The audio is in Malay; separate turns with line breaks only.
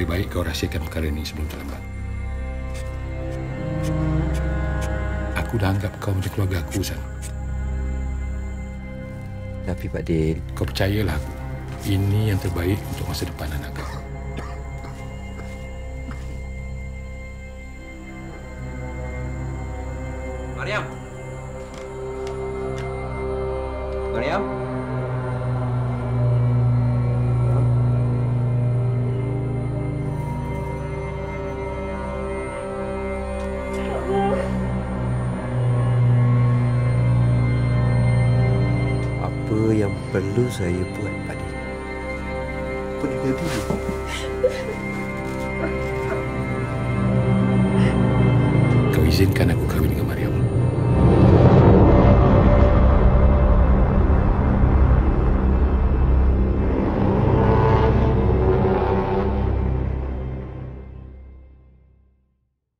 Lebih baik kau rahsiakan perkara ini sebelum terlambat. Aku dah anggap kau macam keluarga aku, San.
Tapi Pak Din,
kau percayalah aku. Ini yang terbaik untuk masa depan anak kau.
Mariam. Mariam. Apa yang perlu saya buat, Pak Din? Apa dia tadi?
Kau izinkan aku kahwin dengan Mariam.